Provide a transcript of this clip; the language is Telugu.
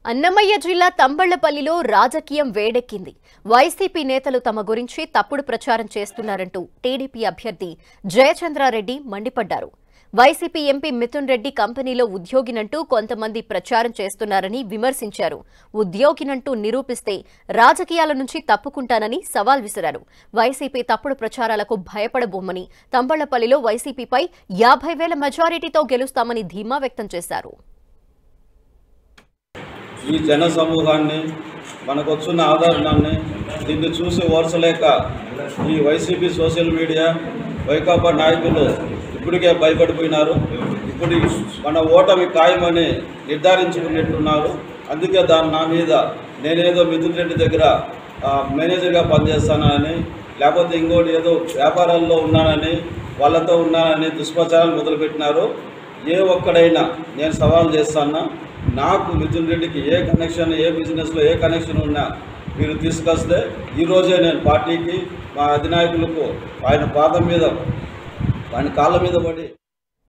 అన్నమయ్య జిల్లా తంబళ్లపల్లిలో రాజకీయం వేడెక్కింది. వైసీపీ నేతలు తమ గురించి తప్పుడు ప్రచారం చేస్తున్నారంటూ టీడీపీ అభ్యర్థి జయచంద్రారెడ్డి మండిపడ్డారు. వైసీపీ ఎంపీ మిథున్ రెడ్డి కంపెనీలో ఉద్యోగినంటూ కొంతమంది ప్రచారం చేస్తున్నారని విమర్శించారు. ఉద్యోగినంటూ నిరూపిస్తే రాజకీయాల నుంచి తప్పుకుంటానని సవాల్ విసిరారు. వైసీపీ తప్పుడు ప్రచారాలకు భయపడబోమని, తంబళ్లపల్లిలో వైసీపీపై 50,000 మెజారిటీతో గెలుస్తామని ధీమా వ్యక్తం చేశారు. ఈ జన సమూహాన్ని మనకు వచ్చిన ఆదరణాన్ని దీన్ని చూసి ఓర్చలేక ఈ వైసీపీ సోషల్ మీడియా వైకాపా నాయకులు ఇప్పటికే భయపడిపోయినారు. ఇప్పుడు మన ఓటమి ఖాయమని నిర్ధారించుకున్నట్టున్నారు. అందుకే నా మీద నేనేదో మిథున్ రెడ్డి దగ్గర మేనేజర్గా పనిచేస్తానని, లేకపోతే ఇంకోటి ఏదో వ్యాపారాల్లో ఉన్నానని, వాళ్ళతో ఉన్నానని దుష్ప్రచారాలు మొదలుపెట్టినారు. ఏ ఒక్కడైనా నేను సవాల్ చేస్తాను, నాకు మిథున్ రెడ్డికి ఏ కనెక్షన్, ఏ బిజినెస్లో ఏ కనెక్షన్ ఉన్నా మీరు తీసుకొస్తే ఈరోజే నేను పార్టీకి, మా అధినాయకులకు ఆయన పాదం మీద, ఆయన కాళ్ళ మీద పడి